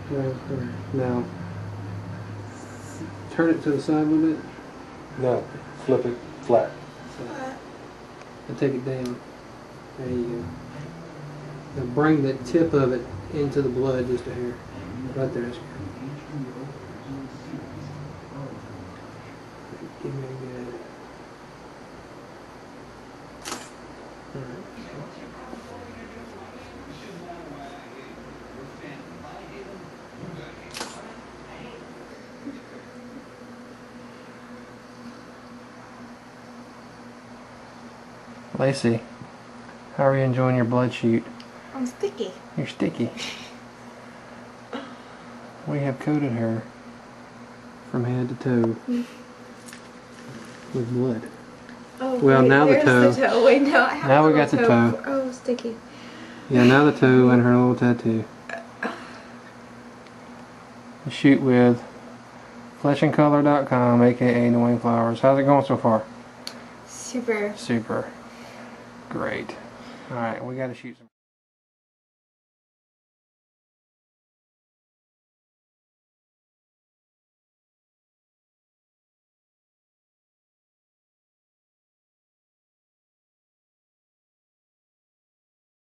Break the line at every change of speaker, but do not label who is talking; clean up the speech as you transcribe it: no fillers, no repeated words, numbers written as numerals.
Right there. Now, turn it to the side a little bit.
No, flip it flat.
And take it down. There you go. Now bring the tip of it into the blood just a hair. Right there. That's good. Give me a good. Alright. Lacey, how are you enjoying your blood shoot?
I'm sticky.
You're sticky. We have coated her from head to toe with blood.
Oh,
Well,
wait,
now the
where's
toe.
the toe? Wait, no, I have
Now
a
we got
little
the toe.
Oh, sticky.
Yeah, now the toe and her little tattoo. Shoot with fleshandcolor.com, aka Dwayne Flowers. How's it going so far?
Super.
Super. Great. Alright, we gotta shoot some.